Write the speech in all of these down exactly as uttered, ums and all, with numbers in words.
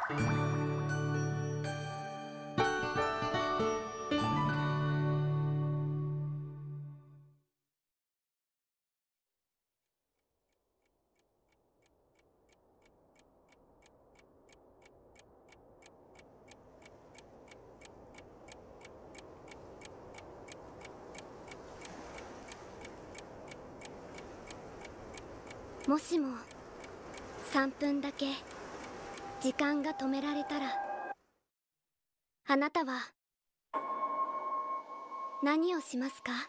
もしもさんぷんだけ時間が止められたら、あなたは何をしますか？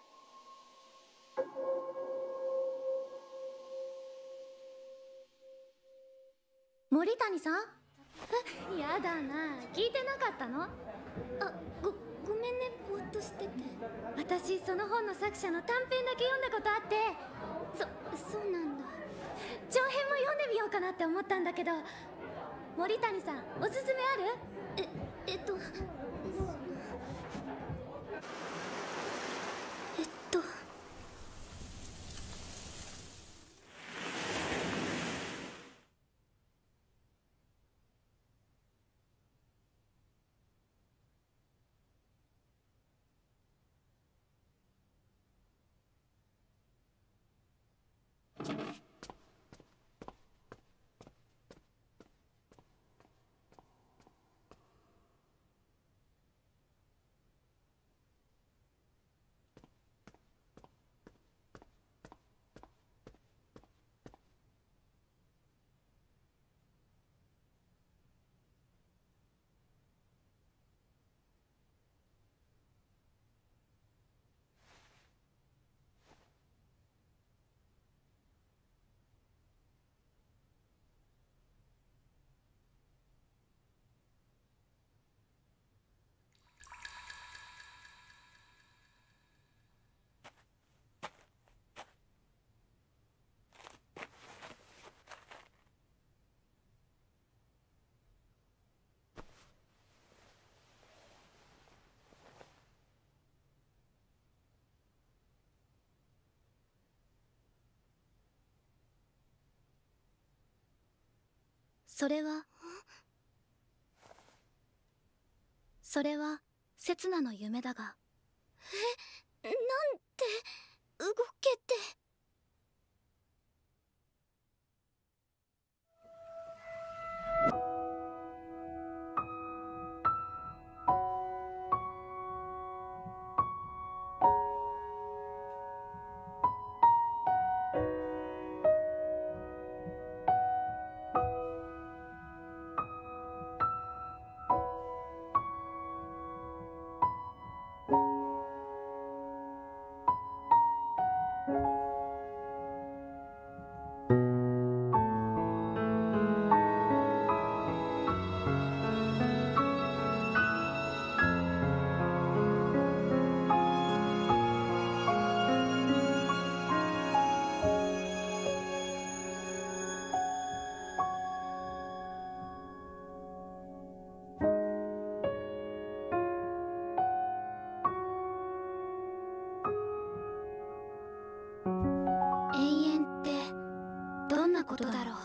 森谷さん？ え、やだな、聞いてなかったの？あ、ご、ごめんね、ぼーっとしてて。私、その本の作者の短編だけ読んだことあって、そ、そうなんだ。長編も読んでみようかなって思ったんだけど、森谷さん、おすすめある？え、えっと、えっとそれはそれは刹那の夢だが。え、なんて動けて。永遠ってどんなことだろう。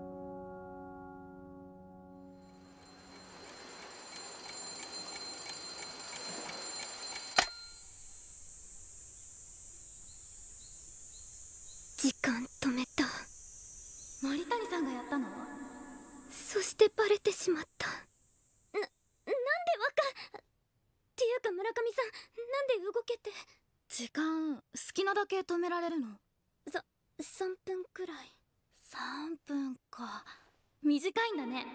時間止めた。 森谷さんがやったの？ そしてバレてしまった。な、なんでわかっていうか村上さん、なんで動けて。 時間好きなだけ止められるの？ さ、さんぷんくらい。 さんぷんか。短いんだね。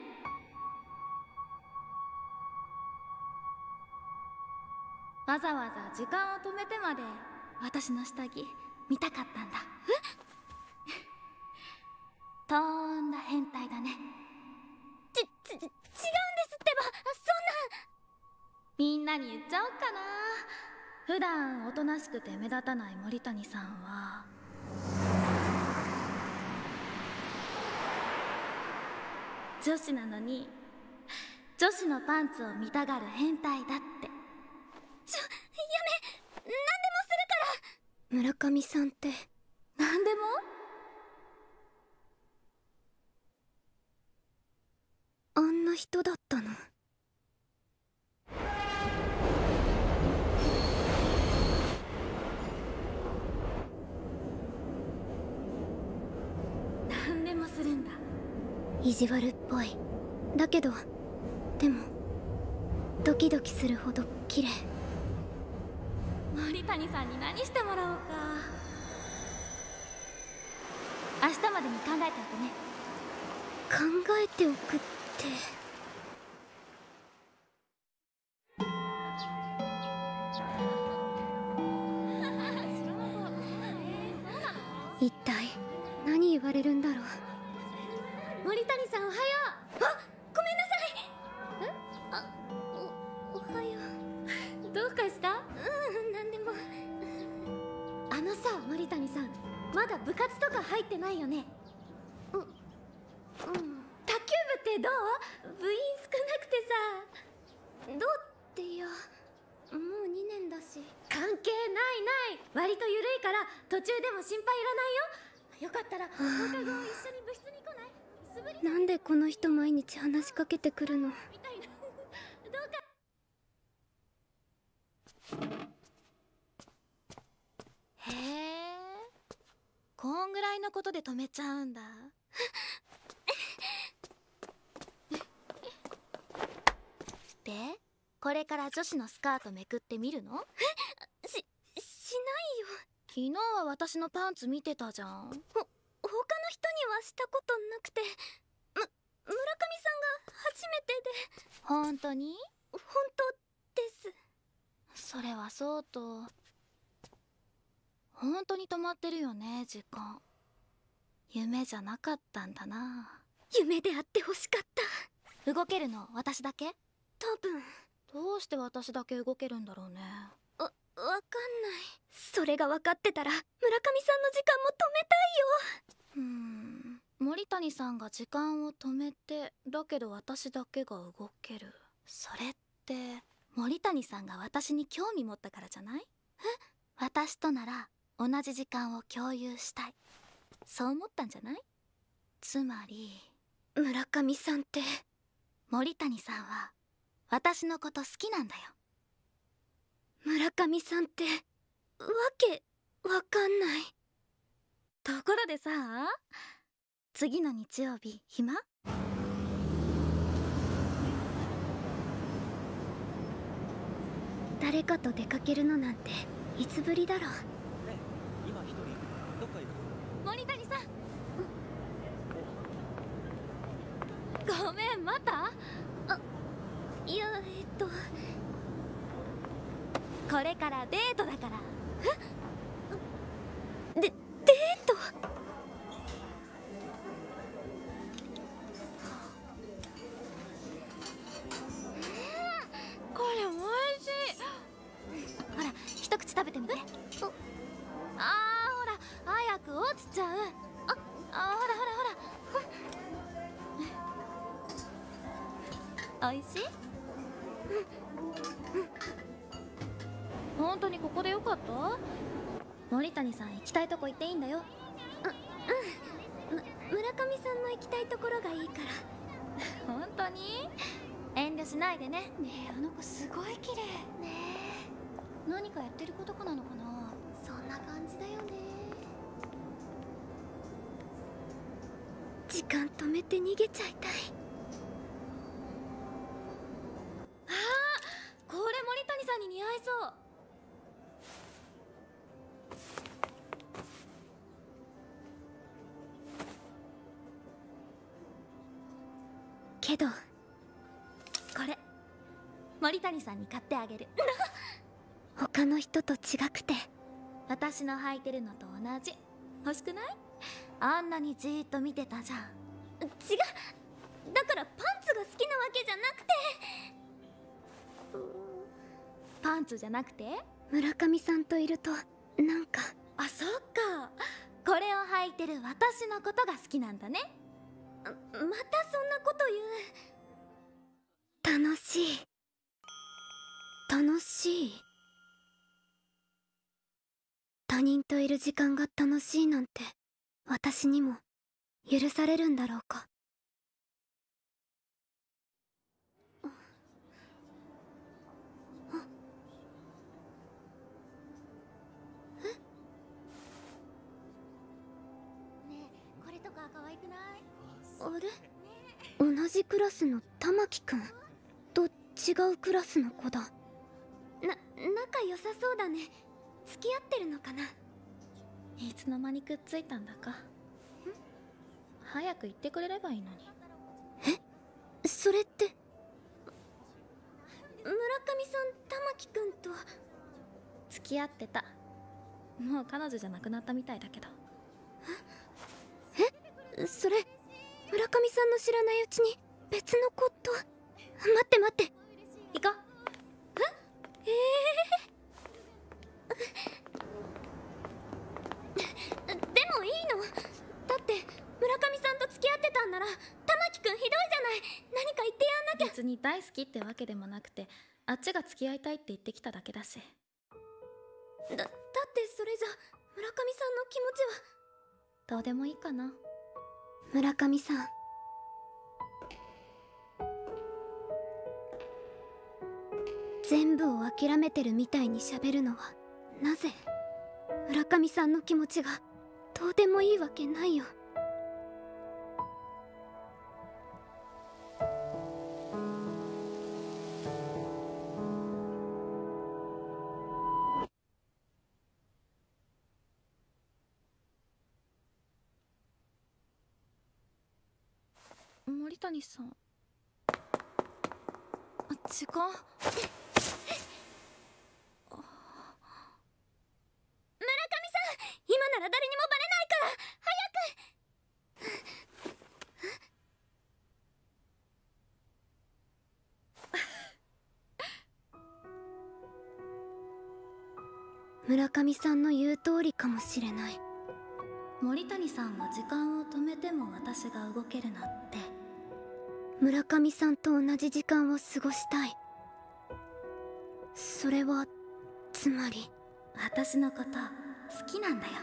わざわざ時間を止めてまで私の下着見たかったんだ。え？とんだ変態だね。 ち、ち、違うんですってば、そんな。 みんなに言っちゃおっかな。普段おとなしくて目立たない森谷さんは女子なのに女子のパンツを見たがる変態だって。ちょ、やめ、 何でもするから。村上さんって何でも？ あんなな人だったの。 何でもするんだ。 意地悪っぽい。だけどでもドキドキするほど綺麗。 森谷さんに何してもらおうか。明日までに考えておくね。 考えておくって一体何言われるんだろう。森谷さんおはよう。あ、ごめんなさい。え、あ、お、おはよう。どうかした？うん、なんでも。あのさ、森谷さん、まだ部活とか入ってないよね。う、うん。卓球部ってどう？部員少なくてさ。どうっていや、もうにねんだし。関係ないない。割と緩いから途中でも心配いらないよ。よかったら放課後一緒に部室に来ない？素振りなんでこの人毎日話しかけてくるの？みたいな。どうか。 へえ、こんぐらいのことで止めちゃうんだ。で、これから女子のスカートめくってみるの？ し、しないよ。 昨日は私のパンツ見てたじゃん。 ほ、他の人にはしたことなくて、む、村上さんが初めてで。 本当に？ 本当です。 それはそうと、本当に止まってるよね、時間。夢じゃなかったんだな。 夢であってほしかった。 動けるの私だけ？ 多分。 どうして私だけ動けるんだろうね。 わ、わかんない。それが分かってたら村上さんの時間も止めたいよ。 うーん、森谷さんが時間を止めて、だけど私だけが動ける。それって森谷さんが私に興味持ったからじゃない？え？私となら同じ時間を共有したい、そう思ったんじゃない？つまり村上さんって森谷さんは私のこと好きなんだよ。 村上さんってわけわかんない。 ところでさ、次の日曜日暇？ 誰かと出かけるのなんていつぶりだろう。ねえ、今一人どっか行くの？ 森谷さん、ごめん、また？ あ、いや、えっとこれからデートだから。 え？で、デート？ これおいしい。ほら、一口食べてみて。ああー、ほら早く落ちちゃう。ああ、ほらほらほら。おいしい？うんうん。本当にここでよかった？森谷さん行きたいとこ行っていいんだよ。 あ、うん。む、村上さんの行きたいところがいいから。 本当に？遠慮しないでね。 ねえ、あの子すごい綺麗。 ねえ、何かやってることかなのかな？ そんな感じだよね。時間止めて逃げちゃいたい。 ああ、これ森谷さんに似合いそう。 けどこれ森谷さんに買ってあげる。 他の人と違くて。 私の履いてるのと同じ。欲しくない？あんなにじーっと見てたじゃん。 違う、だからパンツが好きなわけじゃなくて。 パンツじゃなくて？ 村上さんといるとなんか。 あ、そっか。これを履いてる私のことが好きなんだね。 またそんなこと言う。楽しい。楽しい。他人といる時間が楽しいなんて私にも許されるんだろうか。 あれ、同じクラスの玉木くんと違うクラスの子だ。な、仲良さそうだね。付き合ってるのかな。 いつの間にくっついたんだか。ん早く言ってくれればいいのに。 え、それって村上さん玉木くんと付き合ってた。もう彼女じゃなくなったみたいだけど。 え、それ村上さんの知らないうちに別の子と。待って待って、 行こう。 ええー、でもいいの？だって村上さんと付き合ってたんなら玉木くんひどいじゃない。何か言ってやんなきゃ。 別に大好きってわけでもなくて、あっちが付き合いたいって言ってきただけだし。 だ、だってそれじゃ村上さんの気持ちは。 どうでもいいかな。 村上さん、全部を諦めてるみたいに喋るのはなぜ？村上さんの気持ちがどうでもいいわけないよ。 森谷さん。あ、時間。 村上さん、今なら誰にもバレないから早く。村上さんの言う通りかもしれない。 森谷さんは時間を止めても私が動けるなって。 村上さんと同じ時間を過ごしたい。それはつまり私のこと好きなんだよ。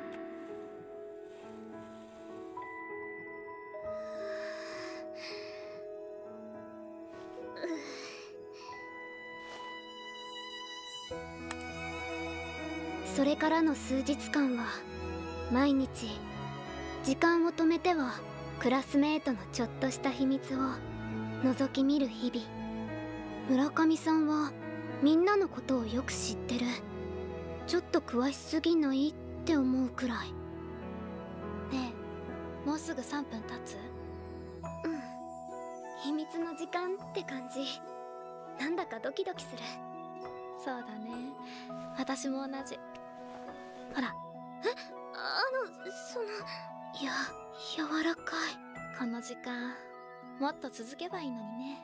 それからの数日間は毎日時間を止めてはクラスメートのちょっとした秘密を覗き見る日々。村上さんはみんなのことをよく知ってる。ちょっと詳しすぎないって思うくらい。 ねえ、もうすぐさんぷん経つ？ うん、秘密の時間って感じ。なんだかドキドキする。 そうだね、私も同じ。ほら。 え、あの、その、いや、柔らかい。 この時間もっと続けばいいのにね。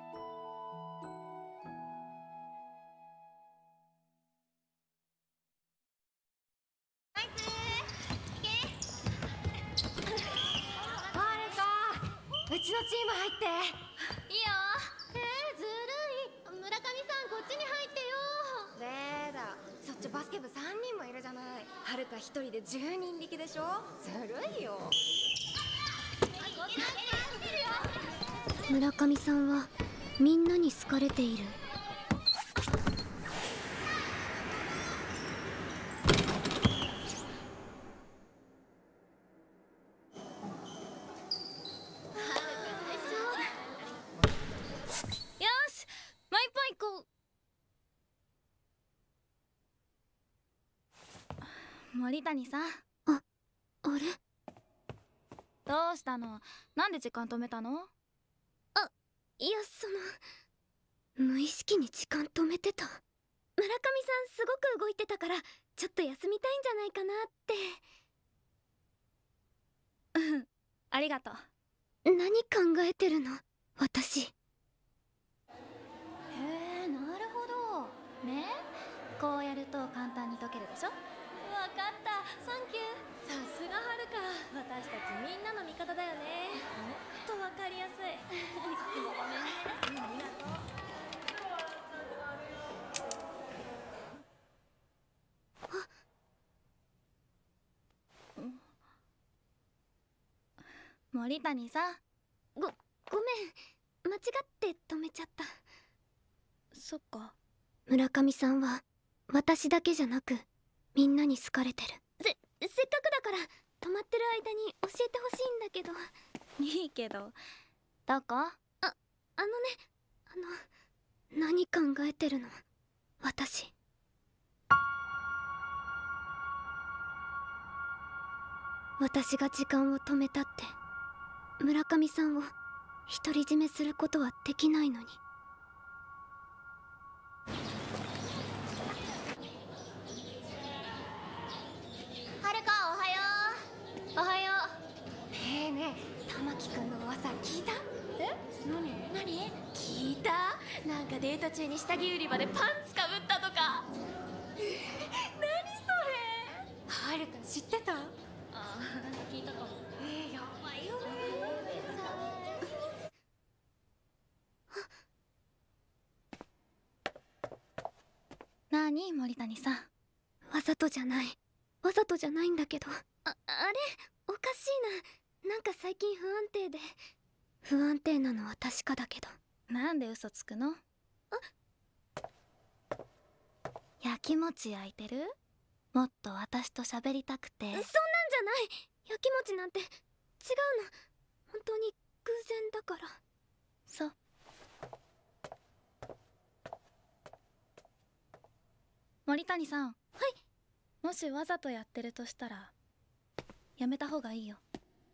ナイスー、いけ。 誰かうちのチーム入って。 いいよ。えー、ずるい。村上さん、こっちに入ってよ。 レーダそっちバスケ部さんにんもいるじゃない。はるか一人でじゅうにん力でしょ。ずるいよ。 村上さんはみんなに好かれている。 よし、もう一本行こう。森谷さん。 あ、あれ？ どうしたの？なんで時間止めたの？ いや、その、無意識に時間止めてた。村上さんすごく動いてたから、ちょっと休みたいんじゃないかなって。 うん、ありがとう。 何考えてるの？私。 へえ、なるほどね。こうやると簡単に解けるでしょ。わかった、サンキュー。さすがはるか、私たちみんなの味方だよね。もっとわかりやすい。いつもごめんね。ありがとう。森谷さん。 ご、ごめん。間違って止めちゃった。 そっか。 村上さんは私だけじゃなくみんなに好かれてる。せ、せっかくだから止まってる間に教えてほしいんだけど。 いいけど、どこ？ あ、あのね、あの、何考えてるの？私。私が時間を止めたって、村上さんを独り占めすることはできないのに。 はるか、おはよおはよう。ねえねえ、玉木くんの噂聞いた？ え？何？ 何？聞いた？なんかデート中に下着売り場でパンツかぶったとか。えー、何それ？はるか知ってた？ ああ、聞いたかも。 えー、やばいよね。 なに森谷さん。 わざとじゃない。わざとじゃないんだけど。あ、あれおかしいな。なんか最近不安定で。不安定なのは確かだけど。 なんで嘘つくの？やきもち焼いてる？もっと私と喋りたくて。そんなんじゃない。やきもちなんて違うの。本当に偶然だから。 そう。森谷さん。はい。もしわざとやってるとしたらやめた方がいいよ。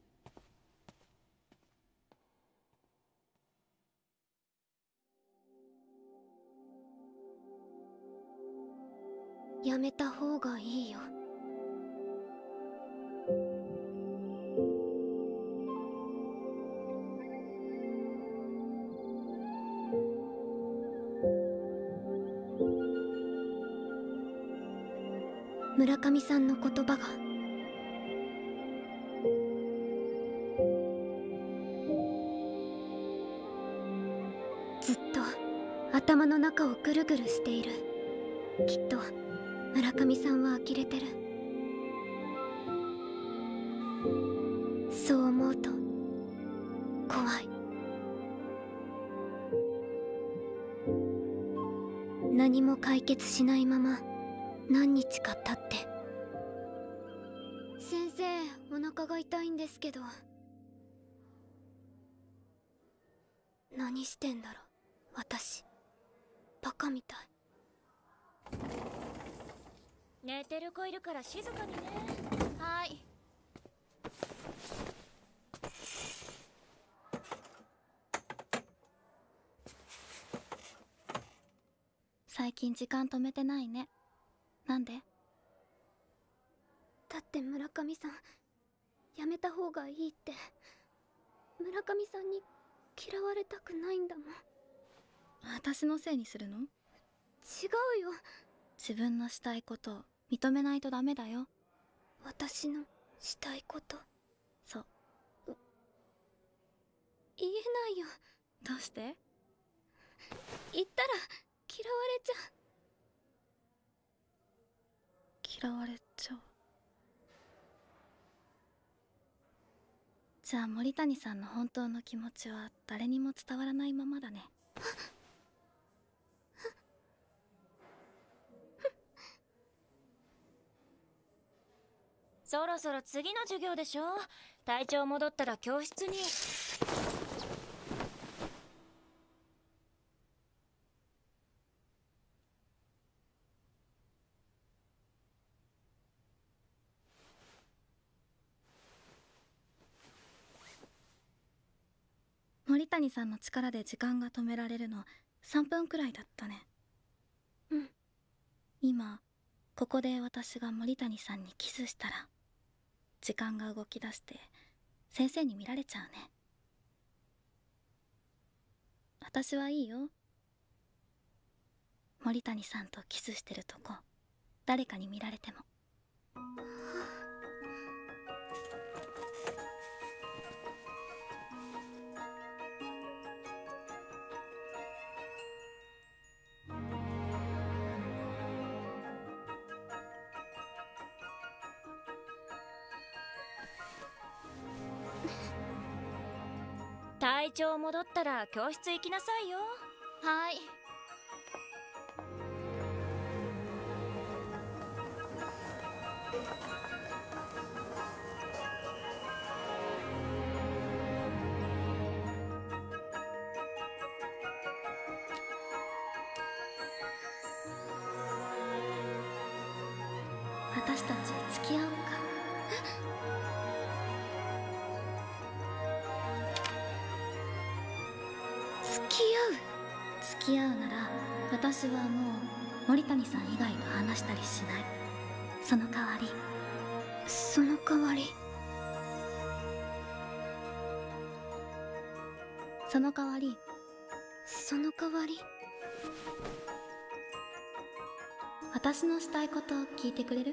やめた方がいいよ。村上さんの言葉がずっと頭の中をぐるぐるしている。きっと村上さんは呆れてる。そう思うと怖い。何も解決しないまま何日か経って。先生、お腹が痛いんですけど。何してんだろう私。バカみたい。 寝てる子いるから静かにね。 はーい。最近時間止めてないね。なんで？ だって村上さんやめた方がいいって。村上さんに嫌われたくないんだもん。 私のせいにするの？違うよ。 自分のしたいことを認めないとダメだよ。 私のしたいこと？ そう。 言えないよ。 どうして？ 言ったら嫌われちゃう。 嫌われちゃう。じゃあ森谷さんの本当の気持ちは誰にも伝わらないままだね。 そろそろ次の授業でしょ。体調戻ったら教室に。 森谷さんの力で時間が止められるのさんぷんくらいだったね。 うん。 今ここで私が森谷さんにキスしたら時間が動き出して先生に見られちゃうね。私はいいよ。森谷さんとキスしてるとこ誰かに見られても。 体調戻ったら教室行きなさいよ。 はーい。 私たち付き合おうか。付き合う？付き合うなら私はもう森谷さん以外と話したりしない。その代わりその代わりその代わりその代わり私のしたいことを聞いてくれる？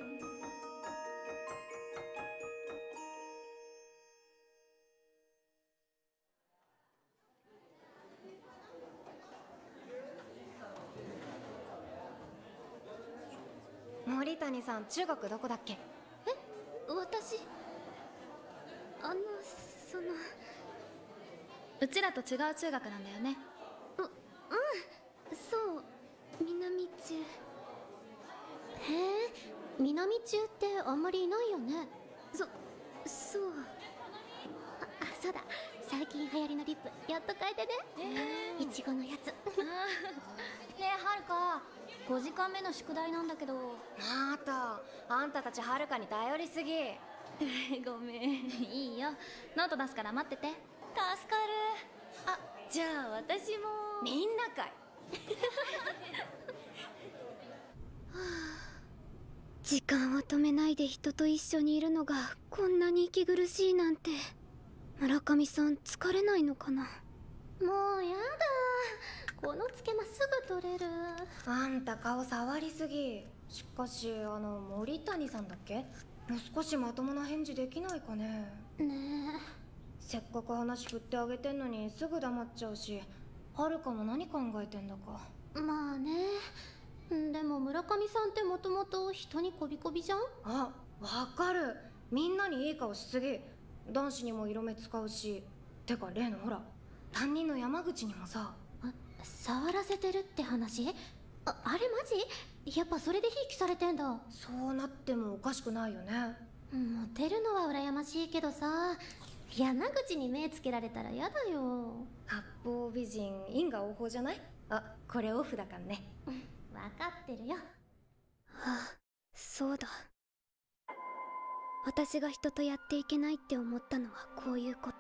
森谷さん、中学どこだっけ？ え、私あのそのうちらと違う中学なんだよね。 ううんそう南中。へえ、南中ってあんまりいないよね。そそうああそうだ、最近流行りのリップやっと変えてね。いちごのやつ。 ねえはるか、ごじかんめの宿題なんだけど。 またあんたたちはるかに頼りすぎ。 ごめん。いいよ、ノート出すから待ってて。助かる。 あ、じゃあ私も。 みんなかい。 時間を止めないで人と一緒にいるのがこんなに息苦しいなんて。村上さん疲れないのかな。もうやだ、このつけますぐ取れる。 あんた顔触りすぎ。しかしあの森谷さんだっけ？もう少しまともな返事できないかね。 ねえ、 せっかく話振ってあげてんのにすぐ黙っちゃうし、はるかも何考えてんだか。 まあね。でも村上さんってもともと人にこびこびじゃん。 あ、わかる。みんなにいい顔しすぎ。男子にも色目使うし。てか例のほら担任の山口にもさ。 あ、触らせてるって話？あ、あれマジ？やっぱそれでひいきされてんだ。 そうなってもおかしくないよね。 モテるのは羨ましいけどさ、山口に目つけられたらやだよ。 八方美人因果応報じゃない？あ、これオフだからね。 分かってるよ。はあ、そうだ。私が人とやっていけないって思ったのはこういうこと。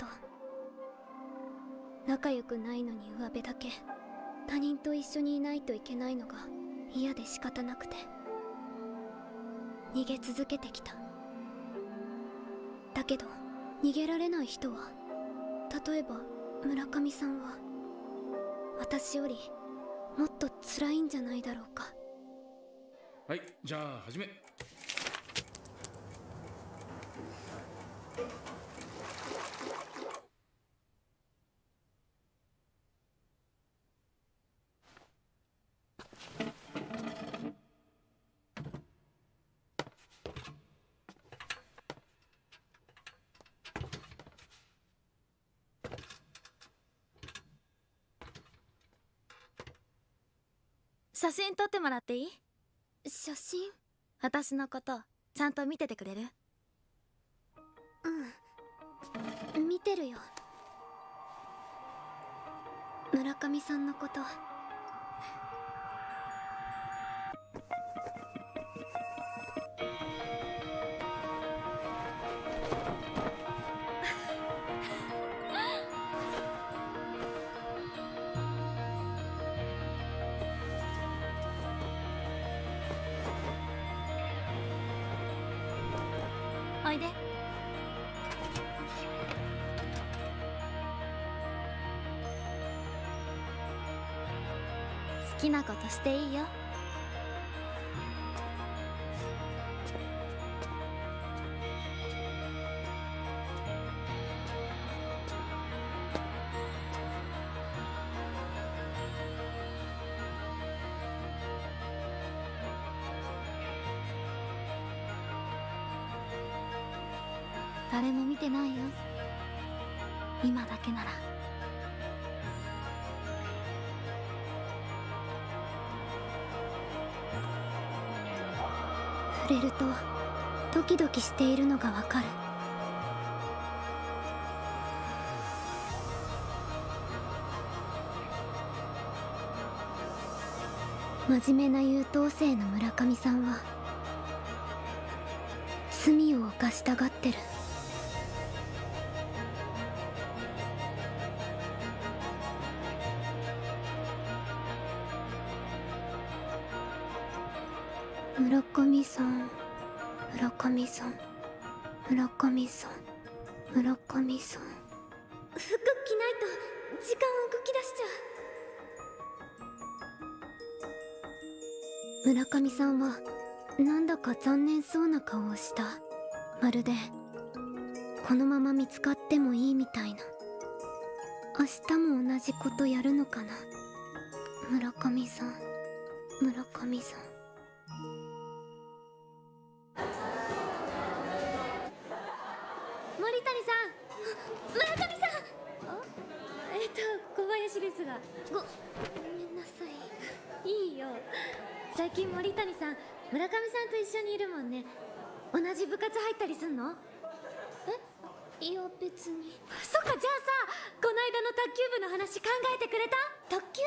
仲良くないのに上辺だけ他人と一緒にいないといけないのが嫌で仕方なくて逃げ続けてきた。だけど逃げられない人は、例えば村上さんは私よりもっと辛いんじゃないだろうか。 はい、じゃあ始め。 写真撮ってもらっていい？ 写真？ 私のことちゃんと見ててくれる？ うん、見てるよ。村上さんのこと。 おいで。好きなことしていいよ。誰も見てないよ、今だけなら。 触れるとドキドキしているのがわかる。真面目な優等生の村上さんはかしたがってる。村上さん、村上さん、村上さん、村上さん。服着ないと時間動き出しちゃう。村上さんはなんだか残念そうな顔をした。まるでこのまま見つかってもいいみたいな。明日も同じことやるのかな。村上さん、村上さん。森谷さん、村上さん。あ、えっと小林ですが。ご、ごめんなさい。いいよ。最近森谷さん、村上さんと一緒にいるもんね。同じ部活入ったりすんの？え？いや別に。そっか、じゃあさ、この間の卓球部の話考えてくれた？卓球？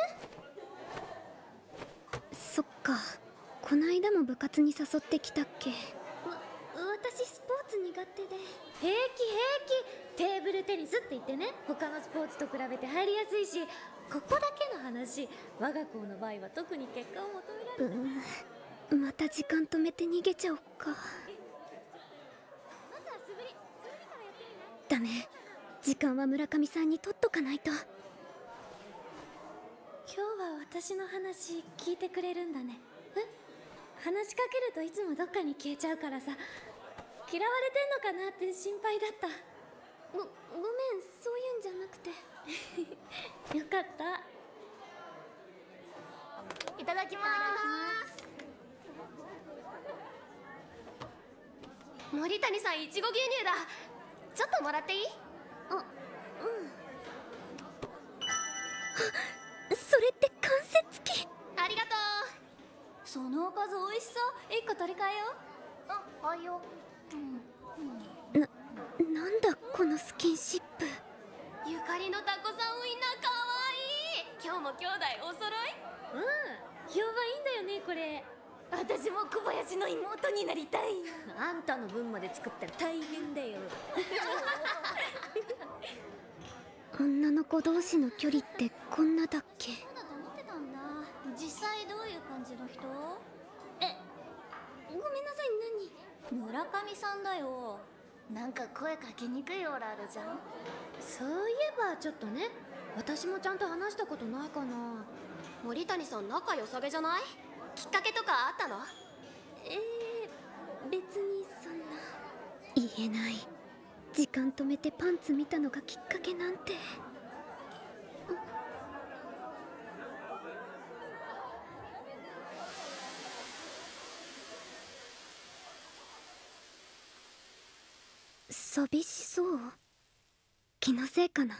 そっか、この間も部活に誘ってきたっけ。わ、私スポーツ苦手で。平気平気、テーブルテニスって言ってね、他のスポーツと比べて入りやすいし、ここだけの話、我が校の場合は特に結果を求められる。うん、また時間止めて逃げちゃおっか。ダメ、時間は村上さんに取っとかないと。今日は私の話聞いてくれるんだね。え？話しかけるといつもどっかに消えちゃうからさ、嫌われてんのかなって心配だった。ご、ごめん、そういうんじゃなくて。よかった。いただきまーす。 森谷さん、いちご牛乳だ。ちょっともらっていい？ あ、うん。あ、それって関節キ。 ありがとう。 そのおかず美味しそう。いっこ取り替えよう。 あ、はいよ。 な、なんだこのスキンシップ。 ゆかりのタコさんウインナーかわいい。今日も兄弟お揃い？ うん、評判いいんだよねこれ。 私も小林の妹になりたい。 あんたの分まで作ったら大変だよ。女の子同士の距離ってこんなだっけ。 そうだと思ってたんだ。実際どういう感じの人？ え、ごめんなさい、何？ 村上さんだよ。 なんか声かけにくいオーラあるじゃん。 そういえばちょっとね、私もちゃんと話したことないかな。 森谷さん仲良さげじゃない？きっかけとかあったの？ えー、別にそんな。言えない。時間止めてパンツ見たのがきっかけなんて。寂しそう？気のせいかな。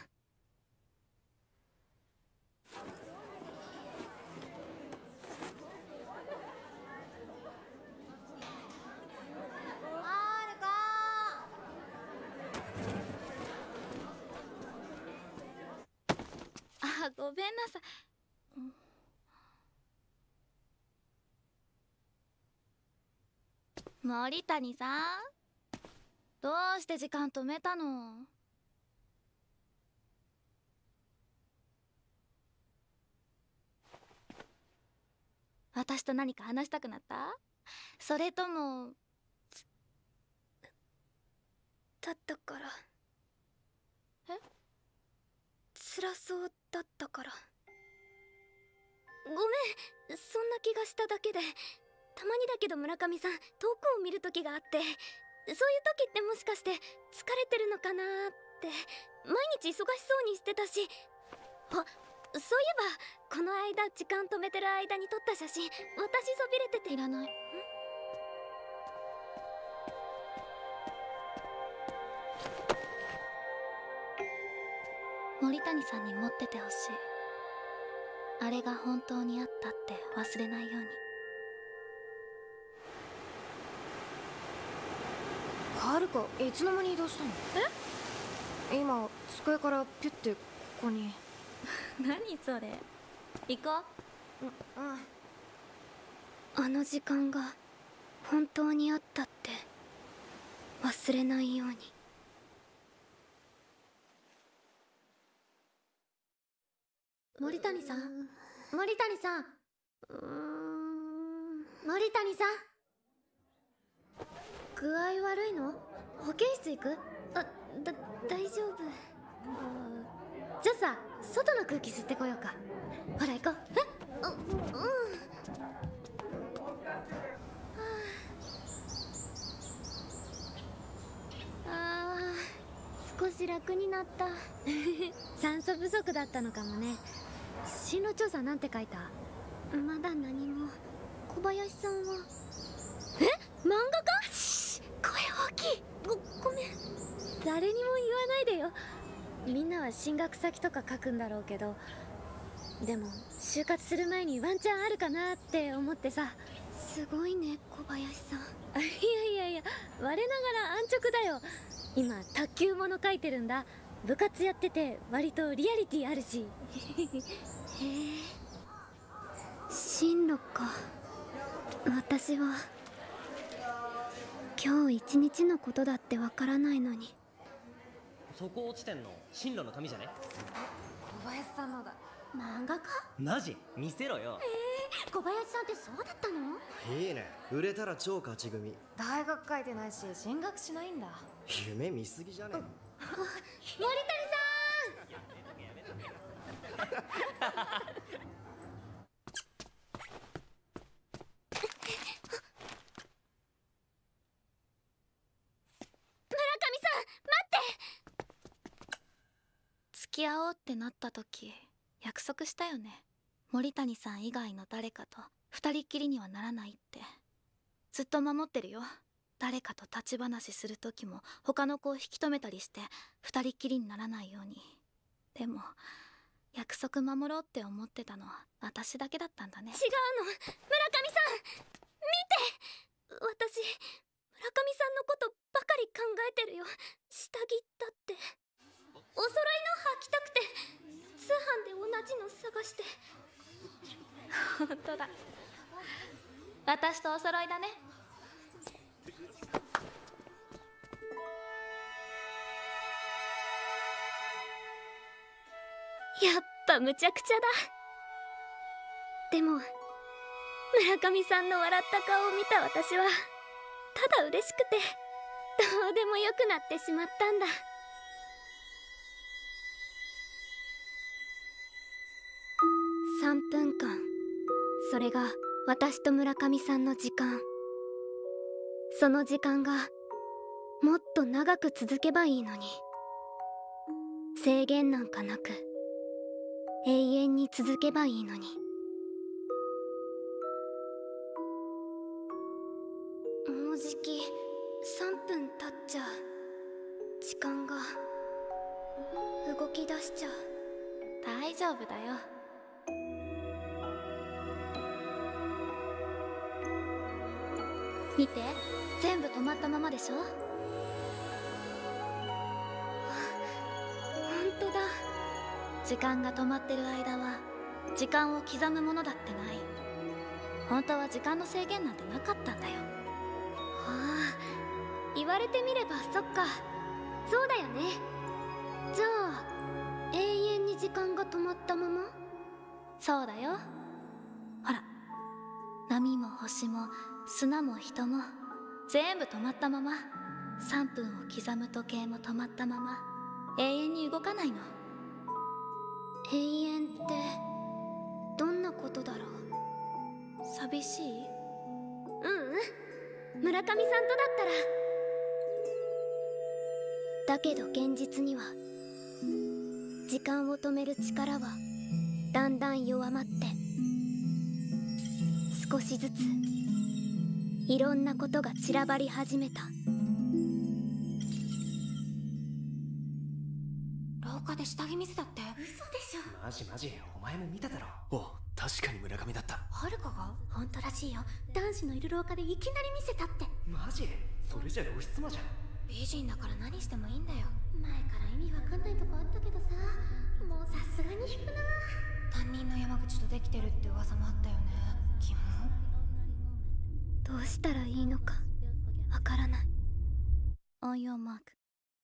あ、ごめんなさい。森谷さん、どうして時間止めたの？私と何か話したくなった？それともだったから。 え？ 辛そうだったから。ごめん、そんな気がしただけで。たまにだけど村上さん、遠くを見る時があって、そういう時ってもしかして疲れてるのかなーって。毎日忙しそうにしてたし。あ、そういえばこの間時間止めてる間に撮った写真、私そびれてて。 いらない。ん？森谷さんに持っててほしい。あれが本当にあったって忘れないように。 はるか、いつの間に移動したの？え？今机からピュッてここに。 何それ。行こう。 うん。 あの時間が本当にあったって忘れないように。森谷さん、森谷さん、うーん、森谷さん、具合悪いの？保健室行く？あ、だ、大丈夫。じゃあさ、外の空気吸ってこようか。ほら行こう。え？う、うん。あー、少し楽になった。酸素不足だったのかもね。進路調査なんて書いた？まだ何も。小林さんは？え？漫画家？し声大きい。ご、ごめん。誰にも言わないでよ。みんなは進学先とか書くんだろうけど、でも就活する前にワンチャンあるかなって思ってさ。すごいね、小林さん。いやいやいや、我ながら安直だよ。今卓球もの書いてるんだ。部活やってて割とリアリティあるし。へえ、進路か。私は今日一日のことだってわからないのに。 そこ落ちてんの進路の紙じゃね？ 小林さんのだ。 漫画家？ マジ？見せろよ。 えー、小林さんってそうだったの？ いいね、売れたら超勝ち組。 大学書いてないし進学しないんだ。 夢見すぎじゃね？ 森谷さん付き合おうってなった時約束したよね。森谷さん以外の誰かと二人っきりにはならないって。ずっと守ってるよ。誰かと立ち話する時も他の子を引き止めたりして二人っきりにならないように。でも約束守ろうって思ってたのは私だけだったんだね。 違うの、村上さん見て。私村上さんのことばかり考えてるよ。下着だって。お揃いの履きたくて通販で同じの探して。 本当だ、私とお揃いだね。 やっぱむちゃくちゃだ。でも村上さんの笑った顔を見た私はただ嬉しくてどうでもよくなってしまったんだ。さんぷんかん、それが私と村上さんの時間。その時間がもっと長く続けばいいのに。制限なんかなく永遠に続けばいいのに。もうじきさんぷん経っちゃう。時間が動き出しちゃう。 大丈夫だよ。見て、全部止まったままでしょ。 ほんとだ。 時間が止まってる間は時間を刻むものだってない。本当は時間の制限なんてなかったんだよ。 ああ、言われてみればそっか。そうだよね。じゃあ永遠に時間が止まったまま？ そうだよ。ほら、波も星も砂も人も全部止まったまま。さんぷんを刻む時計も止まったまま永遠に動かないの。 永遠ってどんなことだろう。 寂しい？ ううん、村上さんとだったら。だけど現実には時間を止める力はだんだん弱まって、少しずついろんなことが散らばり始めた。 廊下で下着見せたって？ 嘘でしょ。 マジマジ、お前も見ただろ。お、確かに村上だった。 はるかが？ 本当らしいよ。男子のいる廊下でいきなり見せたって。 マジ？それじゃ露出魔じゃん。 美人だから何してもいいんだよ。 前から意味わかんないとこあったけどさ、もうさすがに引くな。 担任の山口とできてるって噂もあったよね。キモ。 どうしたらいいのかわからない。 オンヨーマーク。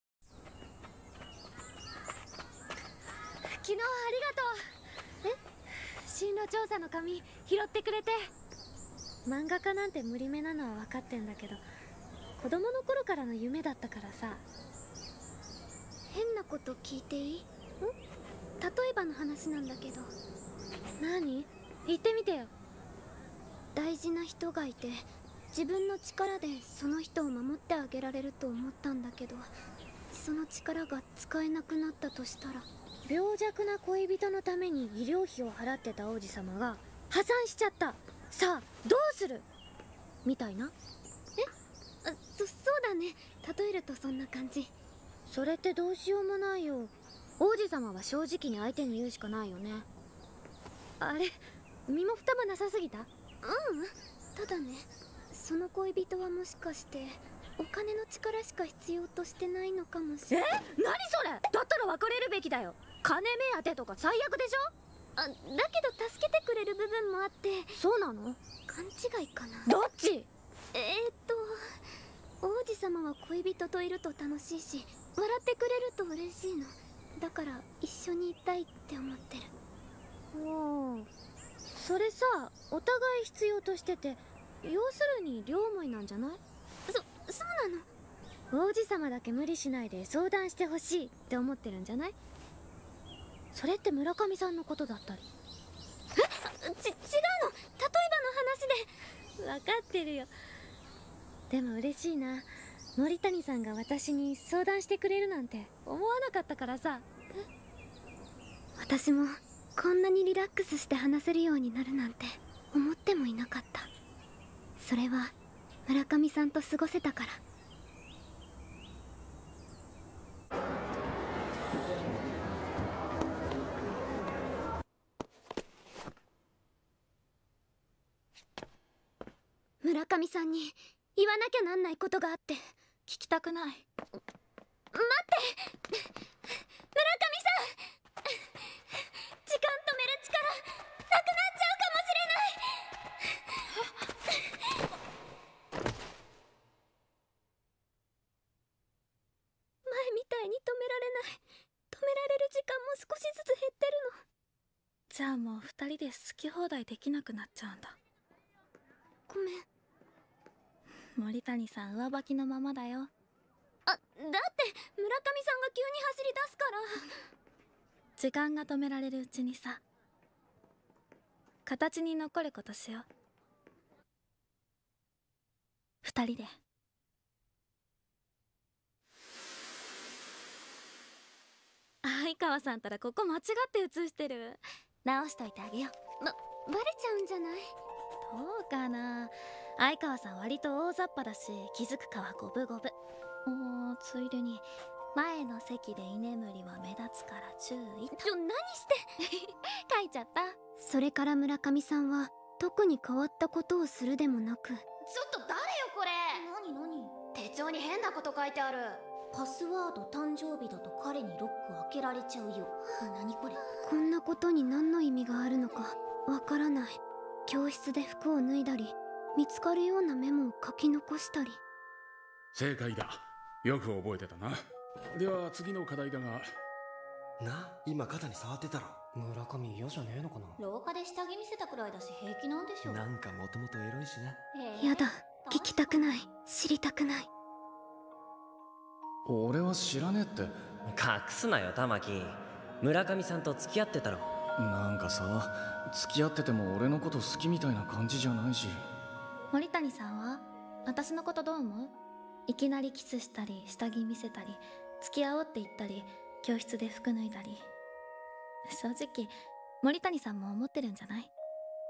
昨日ありがとう。え、進路調査の紙拾ってくれて。漫画家なんて無理めなのは分かってんだけど、子供の頃からの夢だったからさ。変なこと聞いていい？ん？例えばの話なんだけど。何？言ってみてよ。大事な人がいて、自分の力でその人を守ってあげられると思ったんだけど、その力が使えなくなったとしたら、病弱な恋人のために医療費を払ってた王子様が破産しちゃった。さあどうする？みたいな。え？あ、そ、そうだね。例えるとそんな感じ。それってどうしようもないよ。王子様は正直に相手に言うしかないよね。あれ、身も蓋もなさすぎた？ううん、ただね、その恋人はもしかしてお金の力しか必要としてないのかもしれない。え？何それ？だったら別れるべきだよ。金目当てとか最悪でしょ。あ、だけど助けてくれる部分もあって。そうなの？勘違いかな。どっち？えーっと王子様は恋人といると楽しいし、笑ってくれると嬉しいの。だから一緒にいたいって思ってる。おお、それさ、お互い必要としてて、要するに両思いなんじゃない？そ、そうなの？王子様だけ無理しないで相談してほしいって思ってるんじゃない？それって村上さんのことだったり。え？ち、違うの。例えばの話で。分かってるよ。でも嬉しいな。森谷さんが私に相談してくれるなんて思わなかったからさ。私もこんなにリラックスして話せるようになるなんて思ってもいなかった。それは村上さんと過ごせたから。村上さんに言わなきゃなんないことがあって。 聞きたくない。 待って、村上さん。時間止める力なくなっちゃうかもしれない。前みたいに止められない。止められる時間も少しずつ減ってるの。 じゃあもう二人で好き放題できなくなっちゃうんだ。 ごめん。 森谷さん上履きのままだよ。 あ、だって村上さんが急に走り出すから。 時間が止められるうちにさ、形に残ることしよう。二人で。相川さんたらここ間違って映してる。直しといてあげよう。 ば、バレちゃうんじゃない？ どうかな。相川さん割と大雑把だし、気づくかは五分五分。おー、ついでに前の席で居眠りは目立つから注意。 ちょ、何して書いちゃった。 それから村上さんは特に変わったことをするでもなく。 ちょっと誰よこれ。 何何？ 手帳に変なこと書いてある。 パスワード誕生日だと彼にロック開けられちゃうよ。何これ？ こんなことに何の意味があるのかわからない。教室で服を脱いだり、見つかるようなメモを書き残したり。 正解だ。よく覚えてたな。では次の課題だが。 な、今肩に触ってたろ。 村上嫌じゃねえのかな。 廊下で下着見せたくらいだし平気なんでしょ。 なんかもともとエロいしな。 やだ、聞きたくない、知りたくない。 俺は知らねえって。 隠すなよ玉木。村上さんと付き合ってたろ。 なんかさ、付き合ってても俺のこと好きみたいな感じじゃないし。 森谷さんは私のことどう思う？いきなりキスしたり下着見せたり付き合おうって言ったり教室で服脱いだり。正直森谷さんも思ってるんじゃない？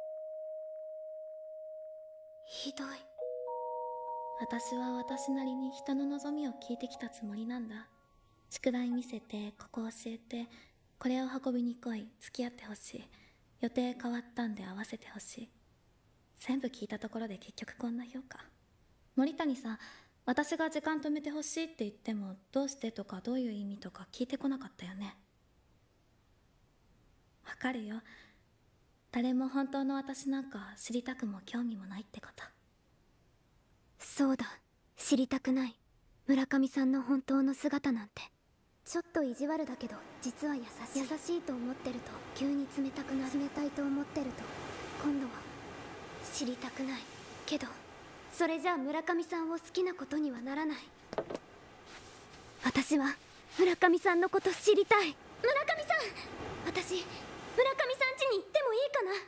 ひどい。 私は私なりに人の望みを聞いてきたつもりなんだ。宿題見せて、ここ教えて、これを運びに来い、付き合ってほしい、予定変わったんで合わせてほしい。全部聞いたところで結局こんな評価。森谷さん、私が時間止めてほしいって言ってもどうしてとかどういう意味とか聞いてこなかったよね。わかるよ。誰も本当の私なんか知りたくも興味もないってこと。 そうだ、知りたくない。 村上さんの本当の姿なんて。ちょっと意地悪だけど実は優しい優しいと思ってると急に冷たくなる。冷たいと思ってると今度は知りたくない。けどそれじゃあ村上さんを好きなことにはならない。私は村上さんのこと知りたい。村上さん、私村上さん家に行ってもいいかな。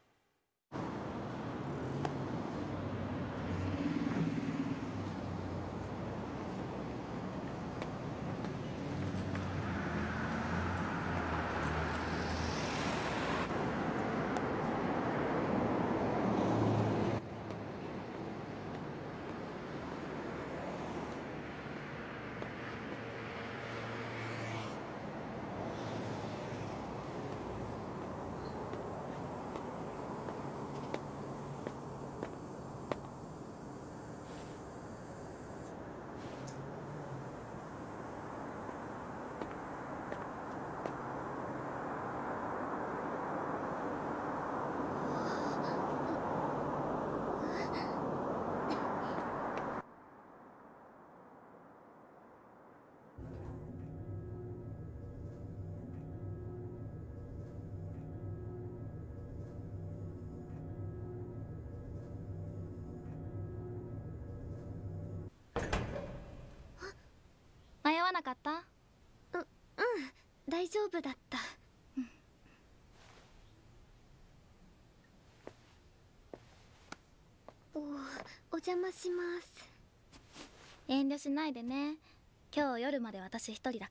迷わなかった？ う、うん、大丈夫だった。うん、お、お邪魔します。 遠慮しないでね。今日夜まで私一人だから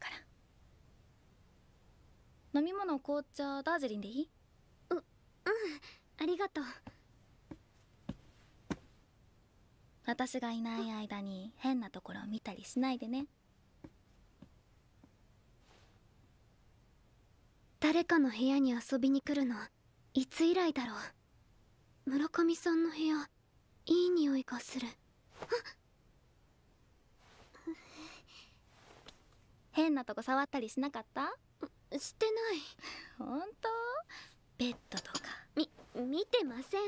。飲み物紅茶ダージリンでいい？ う、うん、ありがとう。 私がいない間に変なところを見たりしないでね。 誰かの部屋に遊びに来るのいつ以来だろう。村上さんの部屋いい匂いがする。 変なとこ触ったりしなかった？ してない。 ほんと？ベッドとかみ、見てません。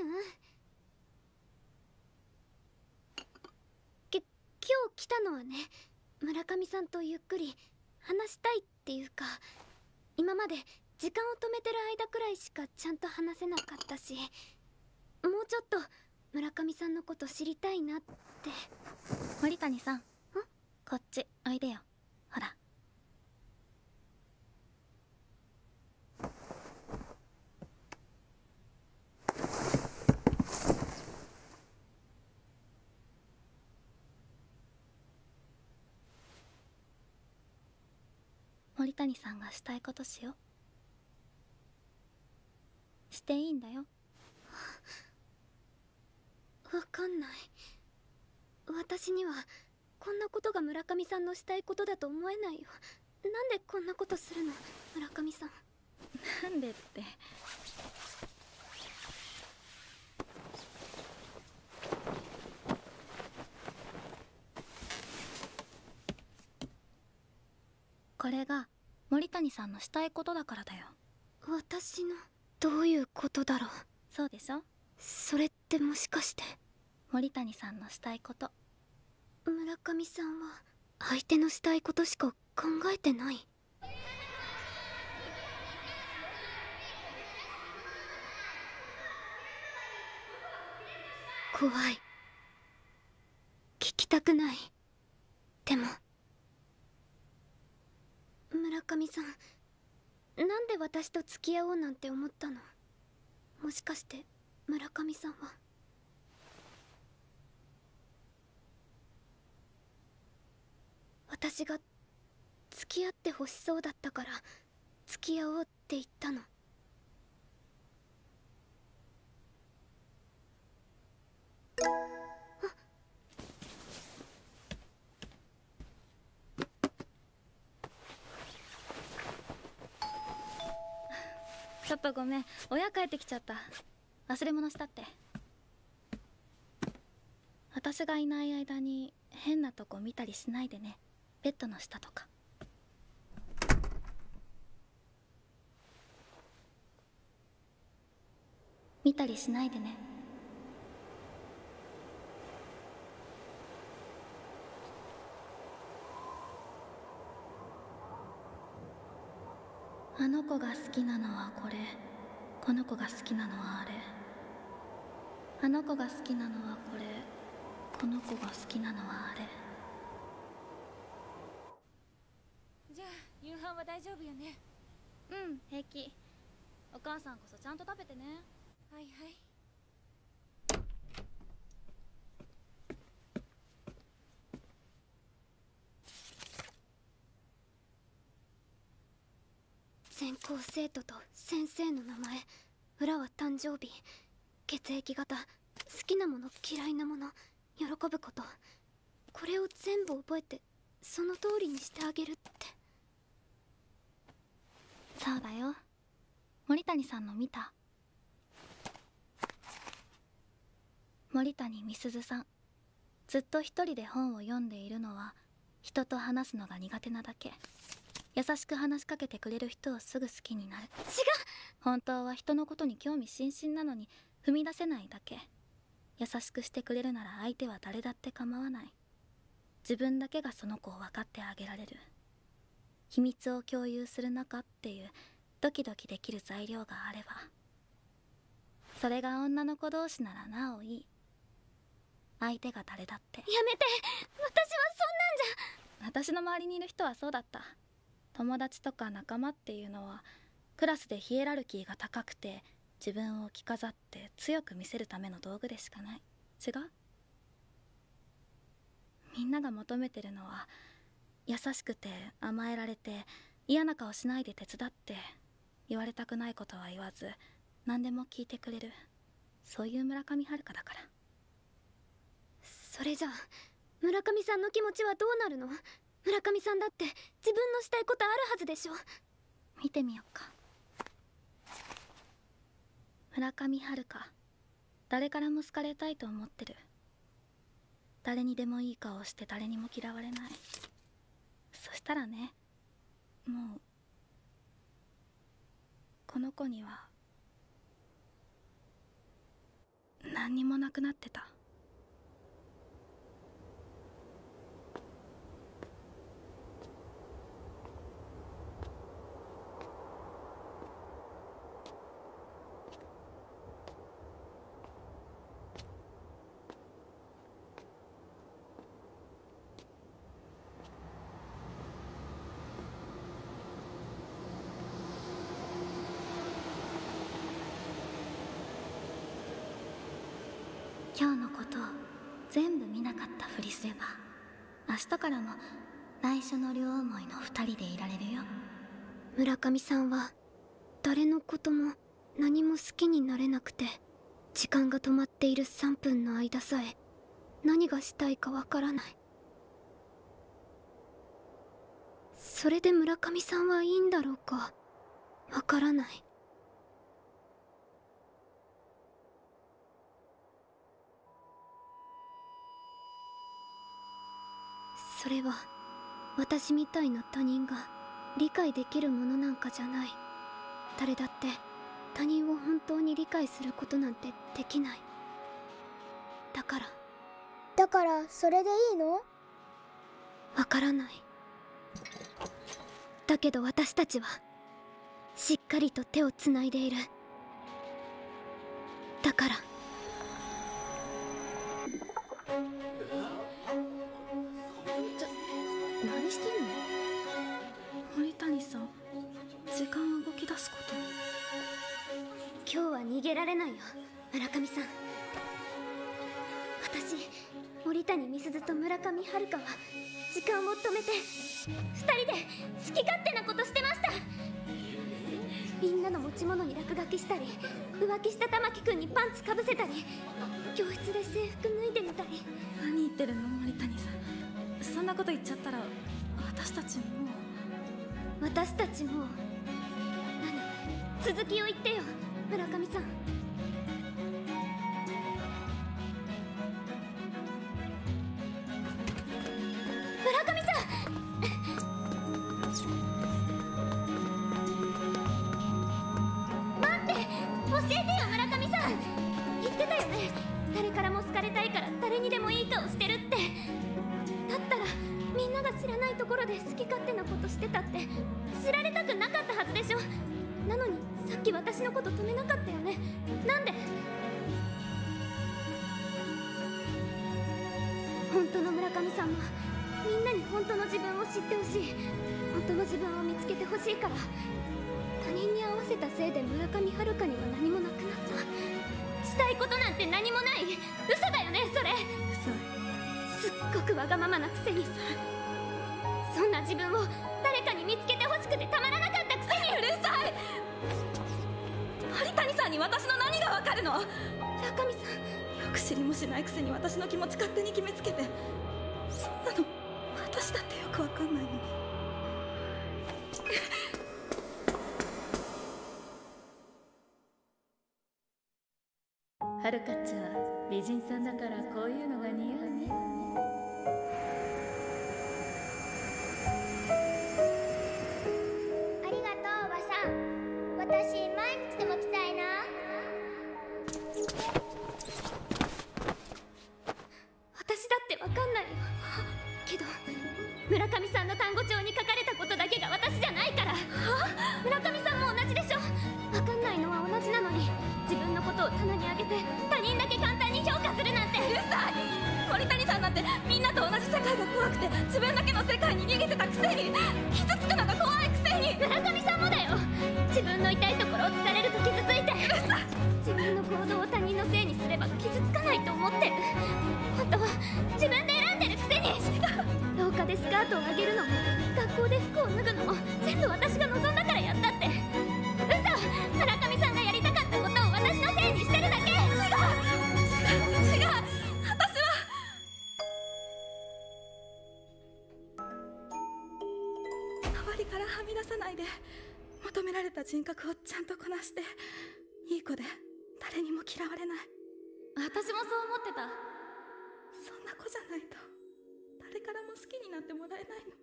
け、今日来たのはね、村上さんとゆっくり話したいっていうか、今まで時間を止めてる間くらいしかちゃんと話せなかったし、もうちょっと村上さんのこと知りたいなって。 森谷さん、こっちおいでよ。ほら。森谷さんがしたいことしよう。していいんだよ。 わかんない。私にはこんなことが村上さんのしたいことだと思えないよ。なんでこんなことするの、村上さん。 なんでって。これが森谷さんのしたいことだからだよ。 私のどういうことだろう。 そうでしょ。 それってもしかして森谷さんのしたいこと。 村上さんは相手のしたいことしか考えてない。怖い。聞きたくない。でも村上さん、なんで私と付き合おうなんて思ったの？もしかして村上さんは。私が付き合ってほしそうだったから付き合おうって言ったの。 ちょっとごめん、親帰ってきちゃった。忘れ物したって。私がいない間に変なとこ見たりしないでね。ベッドの下とか。見たりしないでね。 の子が好きなのはこれ、この子が好きなのはあれ。あの子が好きなのはこれ、この子が好きなのはあれ。 じゃあ夕飯は大丈夫よね。 うん、平気。お母さんこそちゃんと食べてね。 はいはい。 全校生徒と先生の名前、裏は誕生日、血液型、好きなもの嫌いなもの、喜ぶこと、これを全部覚えてその通りにしてあげるって。 そうだよ。森谷さんの見た。森谷美鈴さん、ずっと一人で本を読んでいるのは人と話すのが苦手なだけ。優しく話しかけてくれる人をすぐ好きになる。違う。本当は人のことに興味津々なのに踏み出せないだけ。優しくしてくれるなら相手は誰だって構わない。自分だけがその子を分かってあげられる。秘密を共有する仲っていうドキドキできる材料があれば、それが女の子同士ならなおいい。相手が誰だって。 やめて、私はそんなんじゃ。 私の周りにいる人はそうだった。友達とか仲間っていうのはクラスでヒエラルキーが高くて自分を着飾って強く見せるための道具でしかない。違う？みんなが求めてるのは優しくて甘えられて嫌な顔しないで手伝って言われたくないことは言わず何でも聞いてくれる、そういう村上春香だから。 それじゃあ村上さんの気持ちはどうなるの？村上さんだって自分のしたいことあるはずでしょ。 見てみよっか。村上春香、誰からも好かれたいと思ってる。誰にでもいい顔をして誰にも嫌われない。そしたらね、もうこの子には何にもなくなってた。今日のことを全部見なかったふりすれば明日からも内緒の両思いの二人でいられるよ。 村上さんは誰のことも何も好きになれなくて、時間が止まっているさんぷんの間さえ何がしたいかわからない。それで村上さんはいいんだろうかわからない。それは私みたいな他人が理解できるものなんかじゃない。誰だって他人を本当に理解することなんてできない。だからだからそれでいいの？ わからない。だけど私たちはしっかりと手をつないでいる。だから何してんの？森谷さん、時間動き出すこと。 今日は逃げられないよ村上さん。私森谷美鈴と村上春香は時間を止めてふたりで好き勝手なことしてました。みんなの持ち物に落書きしたり、浮気した玉木くんにパンツかぶせたり、教室で制服脱いでみたり。 何言ってるの森谷さん。そんなこと言っちゃったら私たちも私たちも何？続きを言ってよ村上さん。村上さん待って、教えてよ村上さん。言ってたよね、誰からも好かれたいから誰にでもいい顔してるって。だったらみんなが知らないところで好き勝手なことしてたって知られたくなかったはずでしょ。 私のこと止めなかったよね。なんで？本当の村上さんはみんなに本当の自分を知ってほしい、本当の自分を見つけてほしいから。他人に合わせたせいで村上遥には何もなくなった。したいことなんて何もない。嘘だよねそれ。嘘。すっごくわがままなくせにさ、そんな自分を誰かに見つけてほしくてたまらなかったくせに。うるさい。 森谷さんに私の何がわかるの？ 村上さん、 よく知りもしないくせに私の気持ち勝手に決めつけて、そんなの私だってよくわかんないのに。 はるかちゃん、美人さんだからこういうのが似合うね。 ありがとうおばさん。私毎日でも来たいな。 私だってわかんないよ。けど村上さんの単語帳に書かれたことだけが私じゃないから。村上さんも同じでしょ。わかんないのは同じなのに、自分のことを棚にあげて他人だけ簡単に評価するなんて。 うるさい。森谷さんなんてみんなと同じ世界が怖くて自分だけの世界に逃げてたくせに、傷つくのが怖いくせに。 村上さんもだよ。自分の痛いところを突かれると傷ついて、 うるさい。 自分の行動を他人のせいにすれば傷つかないと思ってる。本当は自分で選んでるくせに。廊下でスカートを上げるのも学校で服を脱ぐのも全部私が望んだからやったって。嘘。村上さんがやりたかったことを私のせいにしてるだけ。違う違う違う。私は周りからはみ出さないで、求められた人格をちゃんとこなして、いい子で誰にも嫌われない。 私もそう思ってた。 そんな子じゃないと誰からも好きになってもらえないの。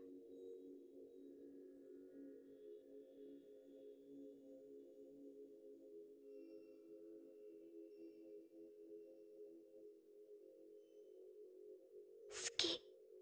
好き。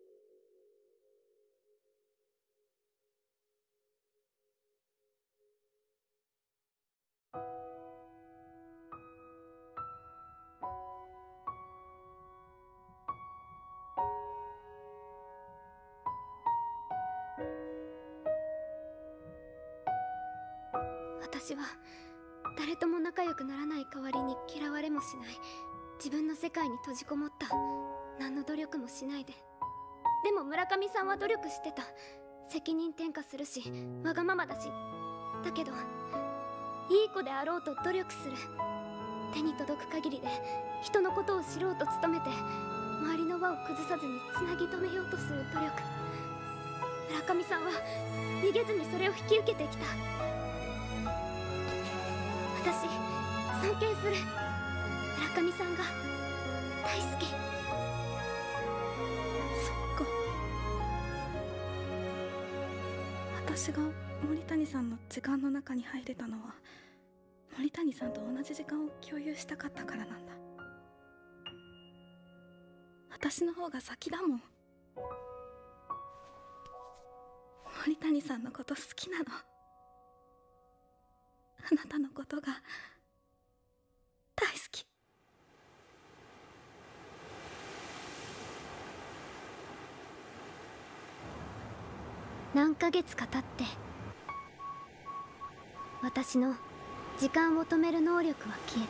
私は誰とも仲良くならない代わりに嫌われもしない、自分の世界に閉じこもった。何の努力もしないで。でも村上さんは努力してた。責任転嫁するしわがままだし。だけどいい子であろうと努力する。手に届く限りで人のことを知ろうと努めて、周りの輪を崩さずにつなぎ止めようとする努力。村上さんは逃げずにそれを引き受けてきた。私尊敬する。村上さんが大好き。 そっか。私が森谷さんの時間の中に入れたのは、森谷さんと同じ時間を共有したかったからなんだ。私の方が先だもん。森谷さんのこと好きなの。あなたのことが大好き。 何ヶ月か経って私の時間を止める能力は消え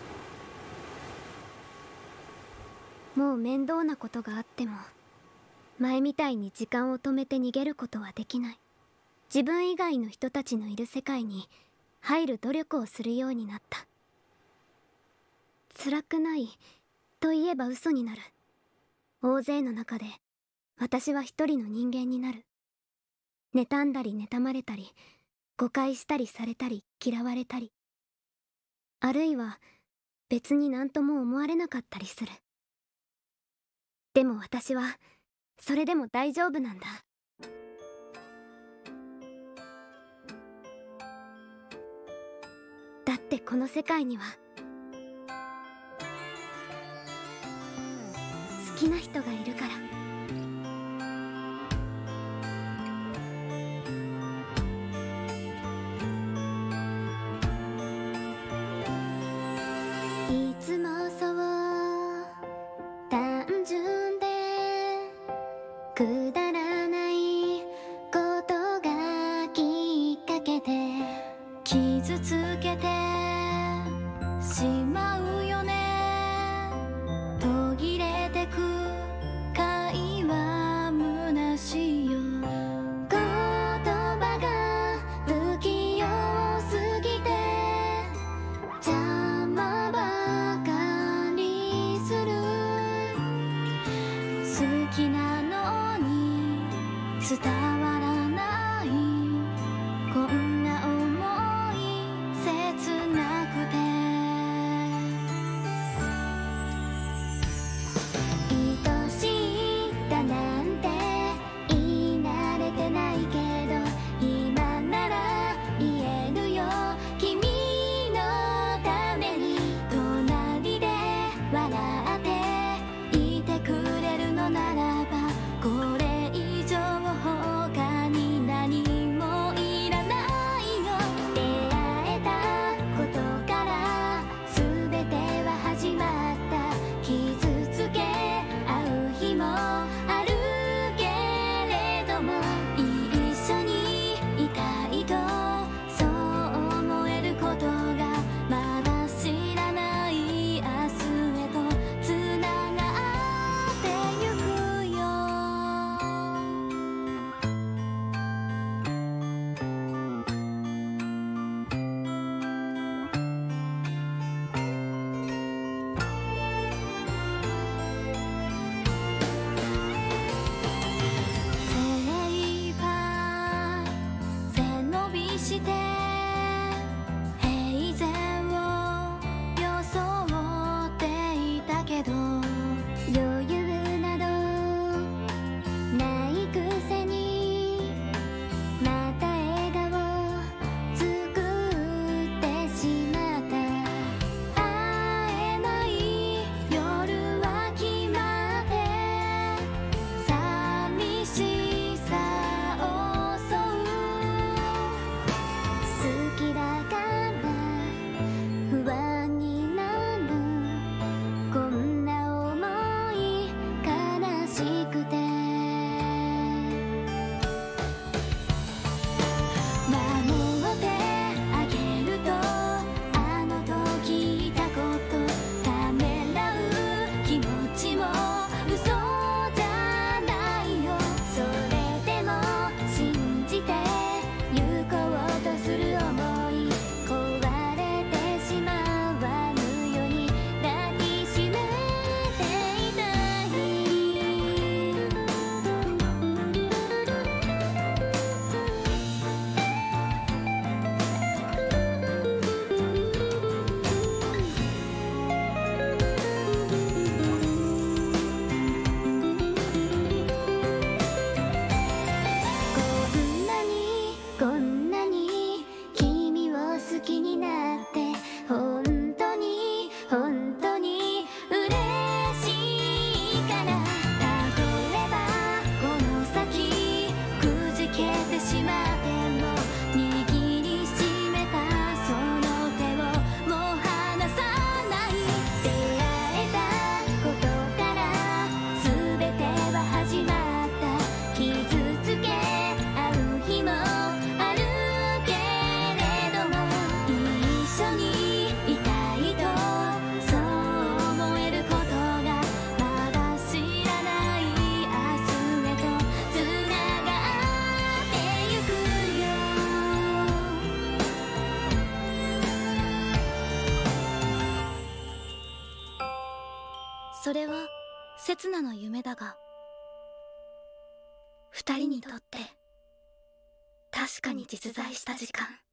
た。もう面倒なことがあっても前みたいに時間を止めて逃げることはできない。自分以外の人たちのいる世界に入る努力をするようになった。辛くないと言えば嘘になる。大勢の中で私は一人の人間になる。妬んだり妬まれたり、誤解したりされたり嫌われたり、あるいは別に何とも思われなかったりする。でも私はそれでも大丈夫なんだ。だってこの世界には好きな人がいるから。 しまうよね。途切れてく会話虚しいよ。 言葉が不器用すぎて邪魔ばかりする。 好きなのに伝わらないこんな想い切なくて。 愛しいだなんて言い慣れてないけど今なら言えるよ。君のために隣で笑っていてくれるのならばこれ以上他に何もいらないよ。出会えたことから全ては始まった。傷つけ合う日もあるけれども一緒にいたいとそう思えることがまだ知らない明日へとつながってゆくよ。精一杯背伸びして平然を装っていたけど余裕などないくせにまた笑顔作ってしまった。会えない夜は決まって寂しさを襲う。好きだから不安になるこんな想い悲しくて。守ってあげるとあの時言ったことためらう気持ちも嘘じゃないよ。それでも信じて行こうとする想い壊れてしまわぬように抱きしめていたい。こんなにこんなに君を好きになって本当に本当に嬉しいから。例えばこの先くじけてしまっても握りしめたその手をもう離さない。出会えたことから全ては始まった。傷つけ合う日もあるけれども一緒にいたいとそう思えることがまだ知らない明日へとつながってゆくよ。 それは刹那の夢だが二人にとって確かに実在した時間。